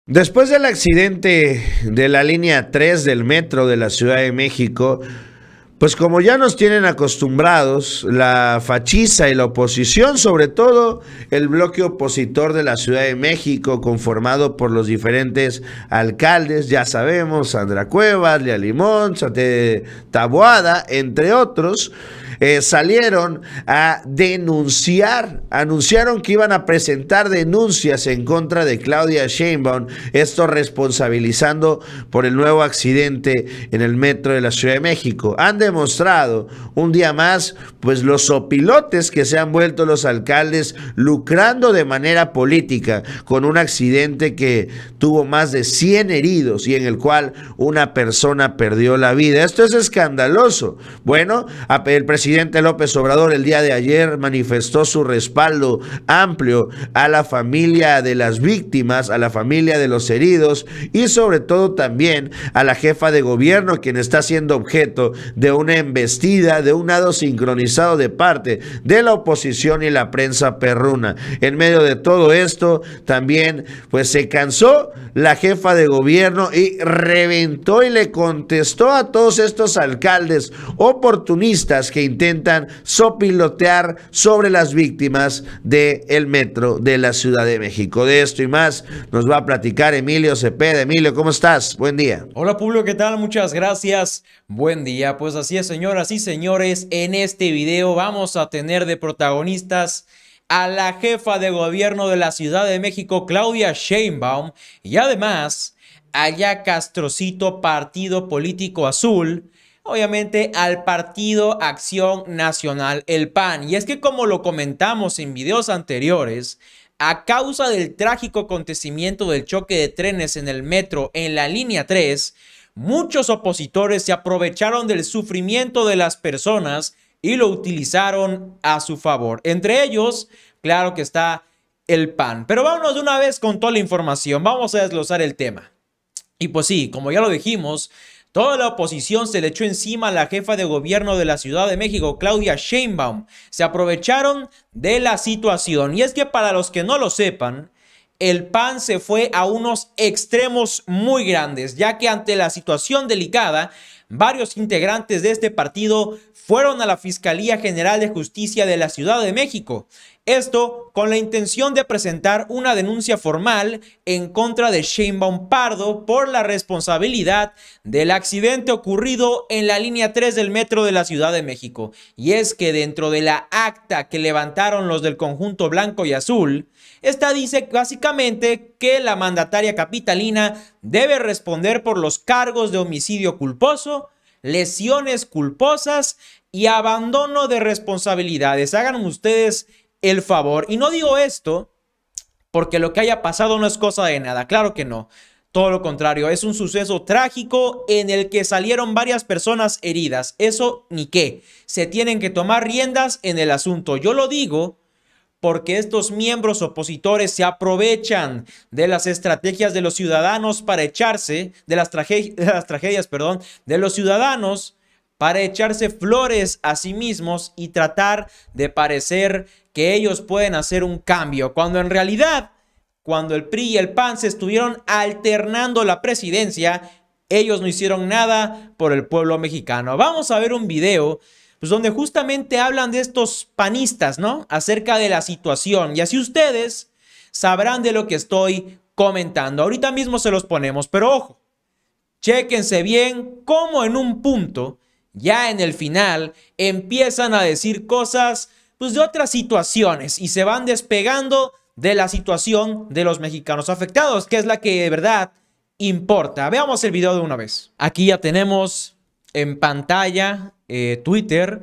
Después del accidente de la línea 3 del metro de la Ciudad de México, pues como ya nos tienen acostumbrados, la fachiza y la oposición, sobre todo el bloque opositor de la Ciudad de México, conformado por los diferentes alcaldes, ya sabemos, Sandra Cuevas, Lía Limón, Sate Taboada, entre otros, salieron a denunciar, anunciaron que iban a presentar denuncias en contra de Claudia Sheinbaum, esto responsabilizando por el nuevo accidente en el metro de la Ciudad de México. Han demostrado un día más, pues los sopilotes que se han vuelto los alcaldes lucrando de manera política con un accidente que tuvo más de 100 heridos y en el cual una persona perdió la vida. Esto es escandaloso. Bueno, el presidente López Obrador el día de ayer manifestó su respaldo amplio a la familia de las víctimas, a la familia de los heridos y sobre todo también a la jefa de gobierno, quien está siendo objeto de una embestida, de un nado sincronizado de parte de la oposición y la prensa perruna. En medio de todo esto también pues se cansó la jefa de gobierno y reventó y le contestó a todos estos alcaldes oportunistas que intentan sopilotear sobre las víctimas del metro de la Ciudad de México. De esto y más nos va a platicar Emilio Cepeda. Emilio, ¿cómo estás? Buen día. Hola Publio, ¿qué tal? Muchas gracias. Buen día. Pues así es, señoras y señores, en este video vamos a tener de protagonistas a la jefa de gobierno de la Ciudad de México, Claudia Sheinbaum, y además allá Castrocito, Partido Político Azul, obviamente al Partido Acción Nacional, el PAN. Y es que como lo comentamos en videos anteriores, a causa del trágico acontecimiento del choque de trenes en el metro en la línea 3, muchos opositores se aprovecharon del sufrimiento de las personas y lo utilizaron a su favor. Entre ellos, claro que está el PAN. Pero vámonos de una vez con toda la información. Vamos a desglosar el tema. Y pues sí, como ya lo dijimos, toda la oposición se le echó encima a la jefa de gobierno de la Ciudad de México, Claudia Sheinbaum. Se aprovecharon de la situación. Y es que para los que no lo sepan, el PAN se fue a unos extremos muy grandes, ya que ante la situación delicada, varios integrantes de este partido fueron a la Fiscalía General de Justicia de la Ciudad de México. Esto con la intención de presentar una denuncia formal en contra de Sheinbaum Pardo por la responsabilidad del accidente ocurrido en la línea 3 del metro de la Ciudad de México. Y es que dentro de la acta que levantaron los del conjunto blanco y azul, esta dice básicamente que la mandataria capitalina debe responder por los cargos de homicidio culposo, lesiones culposas y abandono de responsabilidades. Hagan ustedes el favor. Y no digo esto porque lo que haya pasado no es cosa de nada. Claro que no. Todo lo contrario. Es un suceso trágico en el que salieron varias personas heridas. Eso ni qué. Se tienen que tomar riendas en el asunto. Yo lo digo porque estos miembros opositores se aprovechan de las estrategias de los ciudadanos para echarse, de las tragedias, de los ciudadanos para echarse flores a sí mismos y tratar de parecer que ellos pueden hacer un cambio, cuando en realidad, cuando el PRI y el PAN se estuvieron alternando la presidencia, ellos no hicieron nada por el pueblo mexicano. Vamos a ver un video pues donde justamente hablan de estos panistas, ¿no? Acerca de la situación. Y así ustedes sabrán de lo que estoy comentando. Ahorita mismo se los ponemos, pero ojo, chéquense bien cómo en un punto, ya en el final, empiezan a decir cosas pues de otras situaciones y se van despegando de la situación de los mexicanos afectados, que es la que de verdad importa. Veamos el video de una vez. Aquí ya tenemos en pantalla Twitter,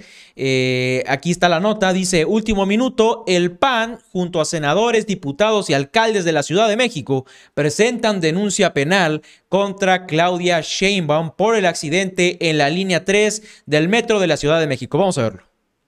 aquí está la nota, dice: último minuto, el PAN junto a senadores, diputados y alcaldes de la Ciudad de México presentan denuncia penal contra Claudia Sheinbaum por el accidente en la línea 3 del metro de la Ciudad de México. Vamos a verlo.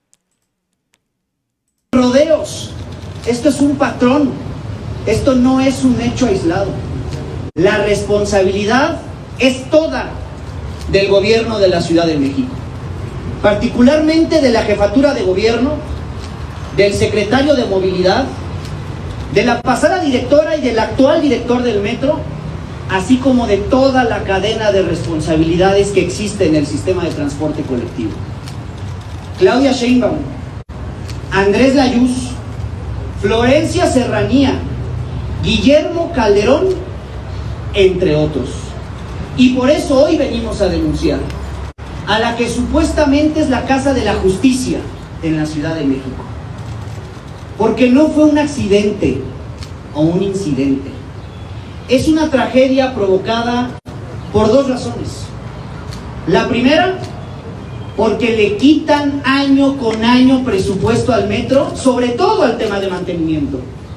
Rodeos, esto es un patrón, esto no es un hecho aislado. La responsabilidad es toda del gobierno de la Ciudad de México, particularmente de la jefatura de gobierno, del secretario de movilidad, de la pasada directora y del actual director del metro, así como de toda la cadena de responsabilidades que existe en el sistema de transporte colectivo. Claudia Sheinbaum, Andrés Layuz, Florencia Serranía, Guillermo Calderón, entre otros. Y por eso hoy venimos a denunciar a la que supuestamente es la Casa de la Justicia en la Ciudad de México. Porque no fue un accidente o un incidente. Es una tragedia provocada por dos razones. La primera, porque le quitan año con año presupuesto al metro, sobre todo al tema de mantenimiento.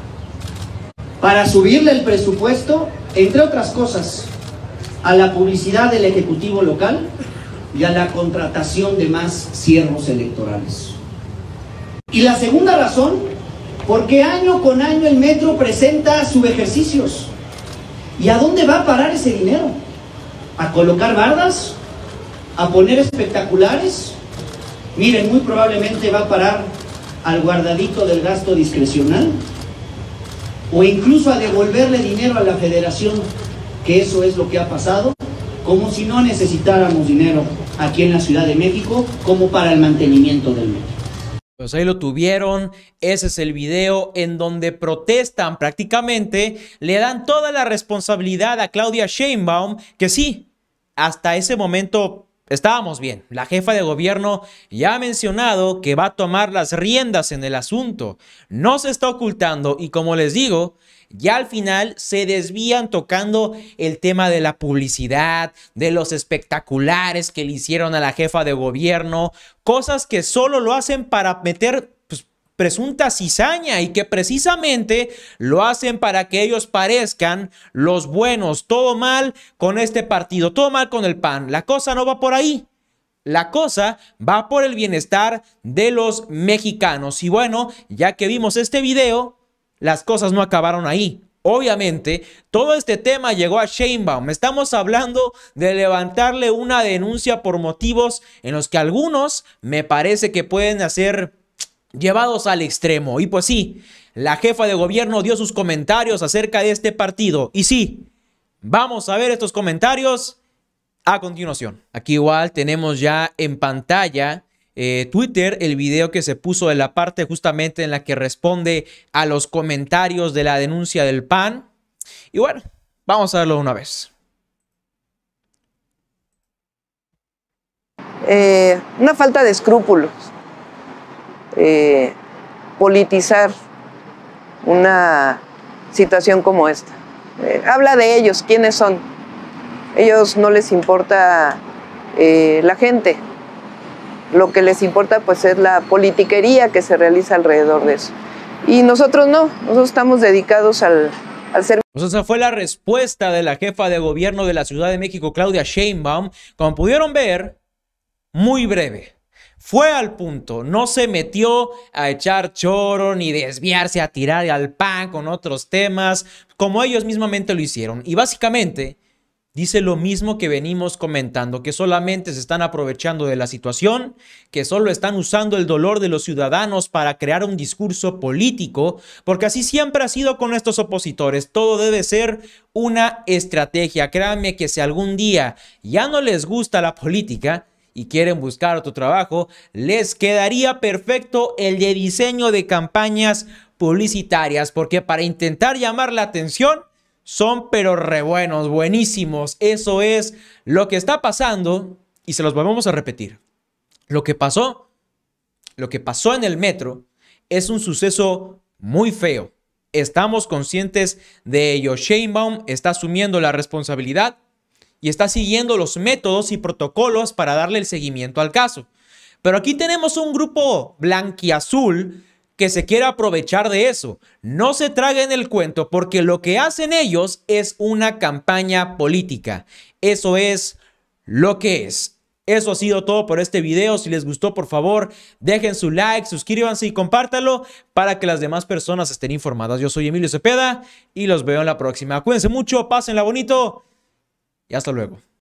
Para subirle el presupuesto, entre otras cosas, a la publicidad del Ejecutivo local y a la contratación de más siervos electorales. Y la segunda razón, porque año con año el metro presenta subejercicios. ¿Y a dónde va a parar ese dinero? ¿A colocar bardas? ¿A poner espectaculares? Miren, muy probablemente va a parar al guardadito del gasto discrecional, o incluso a devolverle dinero a la Federación, que eso es lo que ha pasado, como si no necesitáramos dinero aquí en la Ciudad de México como para el mantenimiento del metro. Pues ahí lo tuvieron, ese es el video en donde protestan prácticamente, le dan toda la responsabilidad a Claudia Sheinbaum, que sí, hasta ese momento estábamos bien. La jefa de gobierno ya ha mencionado que va a tomar las riendas en el asunto, no se está ocultando y como les digo, ya al final se desvían tocando el tema de la publicidad, de los espectaculares que le hicieron a la jefa de gobierno, cosas que solo lo hacen para meter presunta cizaña y que precisamente lo hacen para que ellos parezcan los buenos. Todo mal con este partido, todo mal con el PAN. La cosa no va por ahí. La cosa va por el bienestar de los mexicanos. Y bueno, ya que vimos este video, las cosas no acabaron ahí. Obviamente, todo este tema llegó a Sheinbaum. Estamos hablando de levantarle una denuncia por motivos en los que algunos me parece que pueden ser llevados al extremo. Y pues sí, la jefa de gobierno dio sus comentarios acerca de este partido. Y sí, vamos a ver estos comentarios a continuación. Aquí igual tenemos ya en pantalla Twitter, el video que se puso en la parte justamente en la que responde a los comentarios de la denuncia del PAN. Y bueno, vamos a verlo una vez. Una falta de escrúpulos. Politizar una situación como esta. Habla de ellos, quiénes son. Ellos no les importa la gente. Lo que les importa pues es la politiquería que se realiza alrededor de eso. Y nosotros no, nosotros estamos dedicados al servicio. Pues esa fue la respuesta de la jefa de gobierno de la Ciudad de México, Claudia Sheinbaum. Como pudieron ver, muy breve. Fue al punto, no se metió a echar choro ni desviarse a tirar al PAN con otros temas, como ellos mismamente lo hicieron. Y básicamente dice lo mismo que venimos comentando, que solamente se están aprovechando de la situación, que solo están usando el dolor de los ciudadanos para crear un discurso político, porque así siempre ha sido con estos opositores. Todo debe ser una estrategia. Créanme que si algún día ya no les gusta la política y quieren buscar otro trabajo, les quedaría perfecto el de diseño de campañas publicitarias, porque para intentar llamar la atención son pero re buenos, buenísimos. Eso es lo que está pasando y se los volvemos a repetir. Lo que pasó en el metro es un suceso muy feo. Estamos conscientes de ello. Sheinbaum está asumiendo la responsabilidad y está siguiendo los métodos y protocolos para darle el seguimiento al caso. Pero aquí tenemos un grupo blanquiazul que se quiere aprovechar de eso. No se traguen el cuento, porque lo que hacen ellos es una campaña política. Eso es lo que es. Eso ha sido todo por este video. Si les gustó, por favor, dejen su like, suscríbanse y compártanlo para que las demás personas estén informadas. Yo soy Emilio Cepeda y los veo en la próxima. Cuídense mucho, pásenla bonito y hasta luego.